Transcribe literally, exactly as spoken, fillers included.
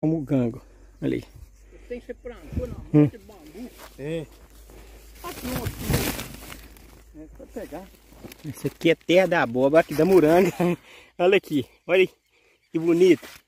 O mugango. Ali. Tem que ser plantou na hum. de bambu. É. É pra pegar. Esse aqui é terra da abóbora, aqui da muranga. Olha aqui, olha aí. Que bonito.